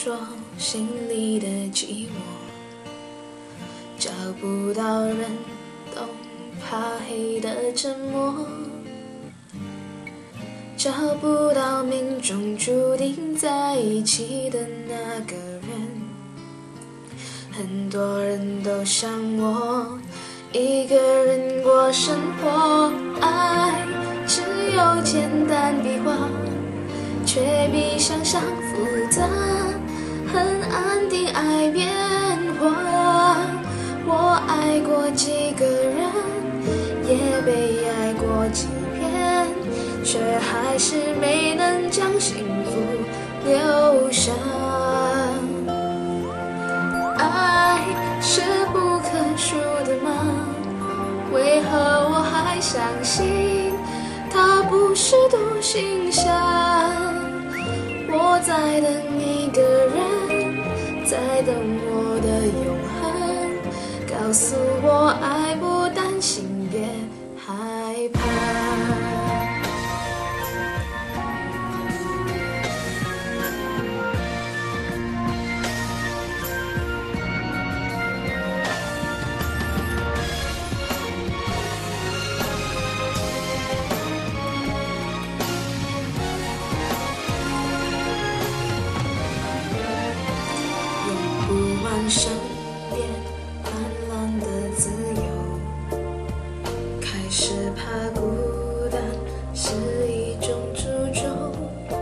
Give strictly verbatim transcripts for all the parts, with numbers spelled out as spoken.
说心里的寂寞，找不到人懂，怕黑的沉默，找不到命中注定在一起的那个人。很多人都像我，一个人过生活，爱只有简单笔画，却比想象复杂，很安定爱变化。我爱过几个人，也被爱过几遍，却还是没能将幸福留下。爱是不可数的吗？为何我还相信它不是独行侠？我在等一个人，在等我的永恒，告诉我爱不担心，别害怕。身边泛滥的自由，开始怕孤单是一种诅咒。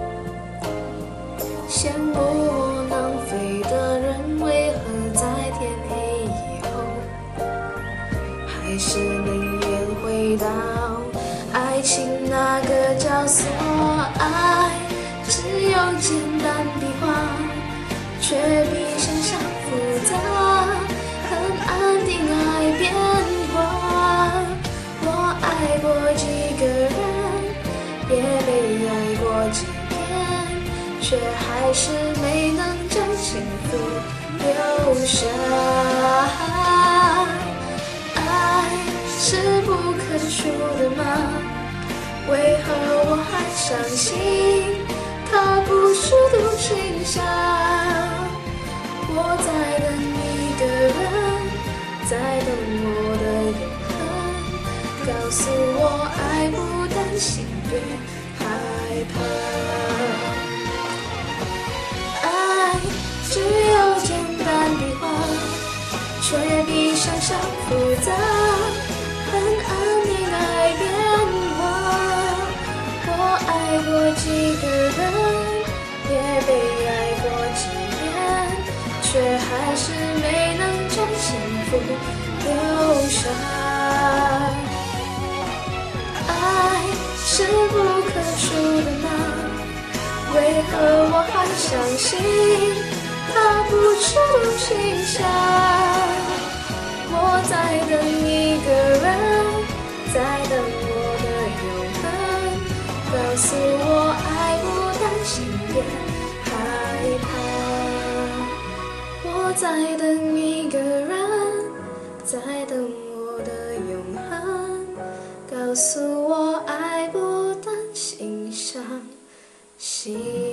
羡慕我浪费的人，为何在天黑以后，还是宁愿回到爱情那个角色？爱只有简单笔画，却比想象复杂，很安定爱变化。我爱过几个人，也被爱过几遍，却还是没能将幸福留下。爱是不可数的吗？为何我还相信它不是独行侠？我在等一个人，在等我的永恒，告诉我爱不担心，别害怕。爱只有简单笔画，却比想象复杂，很安定爱变化。我爱过几个人，也被爱过几遍，却还是没能将幸福留下。爱是不可数的吗？为何我还相信它不是独行侠？我在等一个人，在等我的永恒，告诉我爱不担心，别害怕。我在等一个人，在等我的永恒，告诉我爱不担心，伤心。